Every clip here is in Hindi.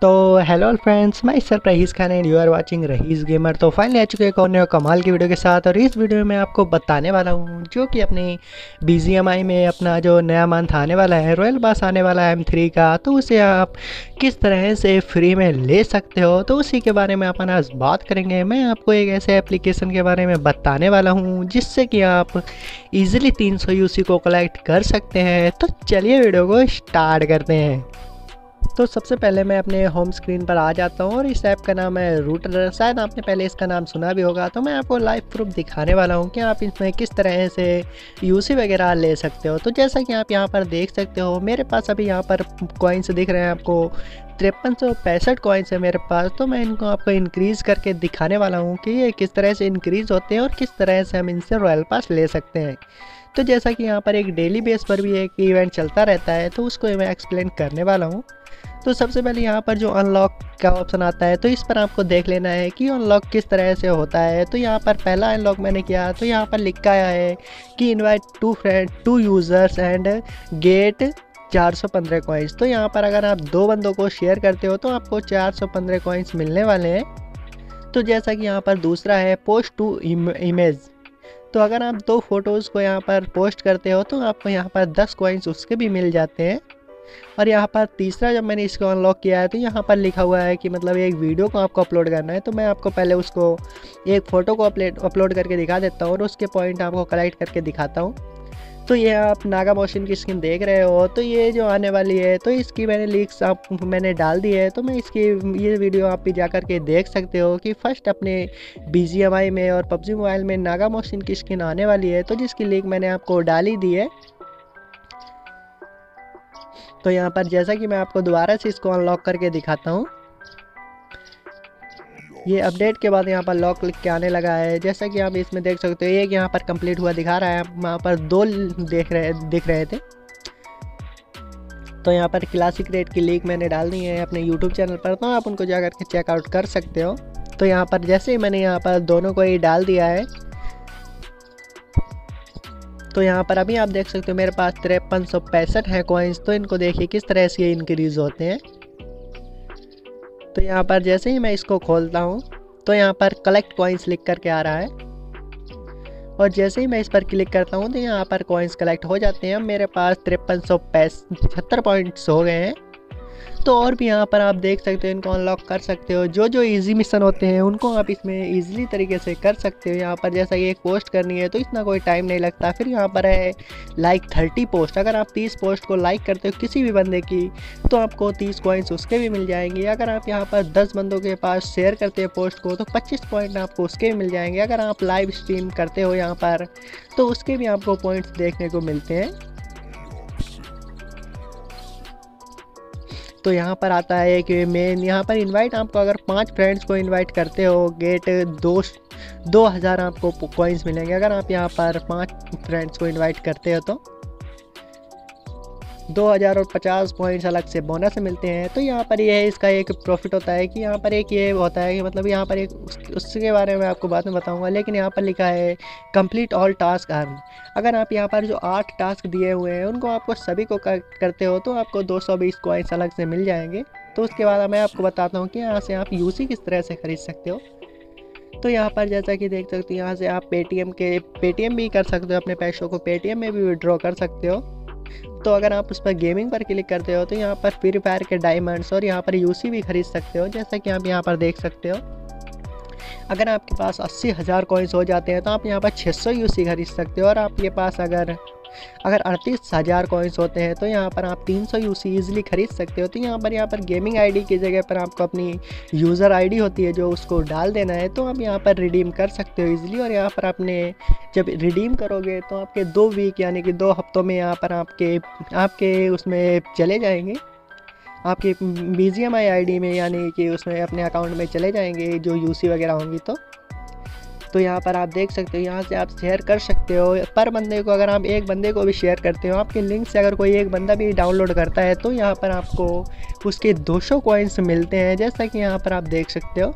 तो हेलो फ्रेंड्स, मैं sir Rahees Khan and you are watching Rahees gamer. तो फाइनली आ चुके हैं एक और कमाल की वीडियो के साथ। और इस वीडियो में आपको बताने वाला हूँ जो कि अपनी BGMI में अपना जो नया मंथ आने वाला है, रॉयल पास आने वाला है M3 का, तो उसे आप किस तरह से फ्री में ले सकते हो, तो उसी के बारे में अपन आज बात करेंगे। मैं आपको एक ऐसे एप्लीकेशन के बारे में बताने वाला हूँ जिससे कि आप इजीली 300 UC को कलेक्ट कर सकते हैं। तो चलिए वीडियो को स्टार्ट करते हैं। तो सबसे पहले मैं अपने होम स्क्रीन पर आ जाता हूँ और इस ऐप का नाम है रूटर। शायद आपने पहले इसका नाम सुना भी होगा। तो मैं आपको लाइव प्रूफ दिखाने वाला हूँ कि आप इसमें किस तरह से यूसी वगैरह ले सकते हो। तो जैसा कि आप यहाँ पर देख सकते हो, मेरे पास अभी यहाँ पर कॉइन्स दिख रहे हैं आपको 5365 कॉइन्स है मेरे पास। तो मैं इनको आपको इंक्रीज़ करके दिखाने वाला हूँ कि ये किस तरह से इंक्रीज़ होते हैं और किस तरह से हम इनसे रॉयल पास ले सकते हैं। तो जैसा कि यहाँ पर एक डेली बेस पर भी एक इवेंट चलता रहता है, तो उसको मैं एक्सप्लेन करने वाला हूँ। तो सबसे पहले यहाँ पर जो अनलॉक का ऑप्शन आता है, तो इस पर आपको देख लेना है कि अनलॉक किस तरह से होता है। तो यहाँ पर पहला अनलॉक मैंने किया, तो यहाँ पर लिखा है कि invite two users and get 415 coins. तो यहाँ पर अगर आप 2 बंदों को शेयर करते हो तो आपको 415 कॉइन्स मिलने वाले हैं। तो जैसा कि यहाँ पर दूसरा है पोस्ट टू इमेज। तो अगर आप 2 फोटोज़ को यहाँ पर पोस्ट करते हो तो आपको यहाँ पर 10 कॉइन्स उसके भी मिल जाते हैं। और यहाँ पर तीसरा जब मैंने इसको अनलॉक किया है, तो यहाँ पर लिखा हुआ है कि मतलब एक वीडियो को आपको अपलोड करना है। तो मैं आपको पहले उसको एक फ़ोटो को अपलोड करके दिखा देता हूँ और उसके पॉइंट आपको कलेक्ट करके दिखाता हूँ। तो ये आप नागा मोशन की स्किन देख रहे हो, तो ये जो आने वाली है, तो इसकी मैंने लीक्स मैंने डाल दी है। तो मैं इसकी ये वीडियो आप भी जा कर के देख सकते हो कि फ़र्स्ट अपने BGMI में और PUBG मोबाइल में नागा मोशन की स्किन आने वाली है, तो जिसकी लीक मैंने आपको डाल ही दी है। तो यहाँ पर जैसा कि मैं आपको दोबारा से इसको अनलॉक करके दिखाता हूँ, ये अपडेट के बाद यहाँ पर लॉक क्लिक के आने लगा है। जैसा कि आप इसमें देख सकते हो, एक यहाँ पर कंप्लीट हुआ दिखा रहा है, वहाँ पर 2 दिख रहे थे। तो यहाँ पर क्लासिक रेट की लीक मैंने डाल दी है अपने यूट्यूब चैनल पर, तो आप उनको जा कर के चेकआउट कर सकते हो। तो यहाँ पर जैसे ही मैंने यहाँ पर दोनों को ही डाल दिया है, तो यहाँ पर अभी आप देख सकते हो मेरे पास 5365 है कॉइन्स। तो इनको देखिए किस तरह से ये इंक्रीज़ होते हैं। तो यहाँ पर जैसे ही मैं इसको खोलता हूँ, तो यहाँ पर कलेक्ट कॉइन्स लिख करके आ रहा है और जैसे ही मैं इस पर क्लिक करता हूँ तो यहाँ पर कॉइन्स कलेक्ट हो जाते हैं। मेरे पास 5375 पॉइंट्स हो गए हैं। तो और भी यहाँ पर आप देख सकते हो, इनको अनलॉक कर सकते हो। जो इजी मिशन होते हैं उनको आप इसमें इजीली तरीके से कर सकते हो। यहाँ पर जैसा कि एक पोस्ट करनी है तो इतना कोई टाइम नहीं लगता। फिर यहाँ पर है लाइक 30 पोस्ट। अगर आप 30 पोस्ट को लाइक करते हो किसी भी बंदे की, तो आपको 30 कॉइन्स उसके भी मिल जाएंगे। अगर आप यहाँ पर 10 बंदों के पास शेयर करते हो पोस्ट को, तो 25 पॉइंट आपको उसके भी मिल जाएंगे। अगर आप लाइव स्ट्रीम करते हो यहाँ पर, तो उसके भी आपको पॉइंट्स देखने को मिलते हैं। तो यहाँ पर आता है कि मेन यहाँ पर इनवाइट, आपको अगर 5 फ्रेंड्स को इनवाइट करते हो, गेट 2000 आपको कॉइन्स मिलेंगे। अगर आप यहाँ पर 5 फ्रेंड्स को इनवाइट करते हो तो 2000 और 50 पॉइंट्स अलग से बोनस मिलते हैं। तो यहाँ पर ये है, इसका एक प्रॉफिट होता है कि यहाँ पर एक ये होता है कि मतलब यहाँ पर एक उसके बारे में आपको बाद में बताऊँगा। लेकिन यहाँ पर लिखा है कंप्लीट ऑल टास्क अर्न। अगर आप यहाँ पर जो 8 टास्क दिए हुए हैं उनको आपको सभी को करते हो तो आपको 220 कॉइन्स अलग से मिल जाएंगे। तो उसके बाद मैं आपको बताता हूँ कि यहाँ से आप यूसी किस तरह से ख़रीद सकते हो। तो यहाँ पर जैसा कि देख सकते हो, यहाँ से आप पेटीएम भी कर सकते हो, अपने पैसों को पेटीएम में भी विड्रॉ कर सकते हो। तो अगर आप उस पर गेमिंग पर क्लिक करते हो तो यहाँ पर फ्री फायर के डायमंड्स और यहाँ पर यूसी भी खरीद सकते हो। जैसा कि आप यहाँ पर देख सकते हो, अगर आपके पास 80,000 कॉइन्स हो जाते हैं तो आप यहाँ पर 600 यूसी खरीद सकते हो। और आपके पास अगर 38,000 कॉइन्स होते हैं तो यहाँ पर आप 300 यूसी ईजिली खरीद सकते हो। तो यहाँ पर गेमिंग आईडी की जगह पर आपको अपनी यूज़र आईडी होती है जो उसको डाल देना है, तो आप यहाँ पर रिडीम कर सकते हो ईजिली। और यहाँ पर आपने जब रिडीम करोगे तो आपके 2 वीक यानी कि 2 हफ्तों में यहाँ पर आपके उसमें चले जाएंगे, आपके BGMI आईडी में, यानी कि उसमें अपने अकाउंट में चले जाएंगे जो यूसी वगैरह होंगी। तो यहाँ पर आप देख सकते हो, यहाँ से आप शेयर कर सकते हो पर बंदे को। अगर आप एक बंदे को भी शेयर करते हो, आपके लिंक से अगर कोई एक बंदा भी डाउनलोड करता है, तो यहाँ पर आपको उसके 200 कॉइन्स मिलते हैं। जैसा कि यहाँ पर आप देख सकते हो,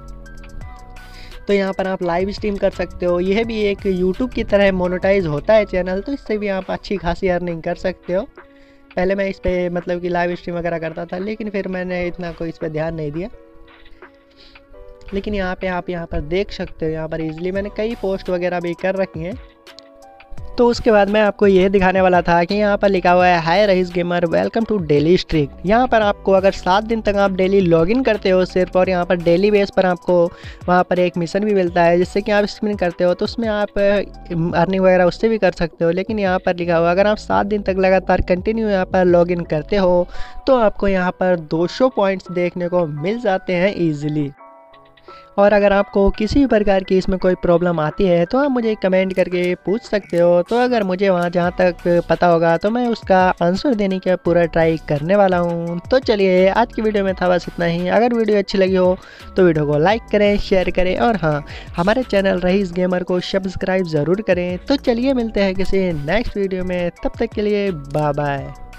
तो यहाँ पर आप लाइव स्ट्रीम कर सकते हो। यह भी एक यूट्यूब की तरह मोनेटाइज होता है चैनल, तो इससे भी आप अच्छी खासी अर्निंग कर सकते हो। पहले मैं इस पर मतलब कि लाइव स्ट्रीम वगैरह करता था, लेकिन फिर मैंने इतना कोई इस पर ध्यान नहीं दिया। लेकिन यहाँ पे आप यहाँ पर देख सकते हो, यहाँ पर इजीली मैंने कई पोस्ट वगैरह भी कर रखी हैं। तो उसके बाद मैं आपको ये दिखाने वाला था कि यहाँ पर लिखा हुआ है hi Raees gamer welcome to daily streak. यहाँ पर आपको अगर 7 दिन तक आप डेली लॉगिन करते हो सिर्फ, और यहाँ पर डेली बेस पर आपको वहाँ पर एक मिशन भी मिलता है जिससे कि आप स्पिन करते हो, तो उसमें आप अर्निंग वगैरह उससे भी कर सकते हो। लेकिन यहाँ पर लिखा हुआ अगर आप 7 दिन तक लगातार कंटिन्यू यहाँ पर लॉगिन करते हो तो आपको यहाँ पर 200 पॉइंट्स देखने को मिल जाते हैं ईजिली। और अगर आपको किसी भी प्रकार की इसमें कोई प्रॉब्लम आती है तो आप मुझे कमेंट करके पूछ सकते हो। तो अगर मुझे वहाँ जहाँ तक पता होगा तो मैं उसका आंसर देने का पूरा ट्राई करने वाला हूँ। तो चलिए आज की वीडियो में था बस इतना ही। अगर वीडियो अच्छी लगी हो तो वीडियो को लाइक करें, शेयर करें, और हाँ, हमारे चैनल रईस गेमर को सब्सक्राइब ज़रूर करें। तो चलिए मिलते हैं किसी नेक्स्ट वीडियो में, तब तक के लिए बाय बाय।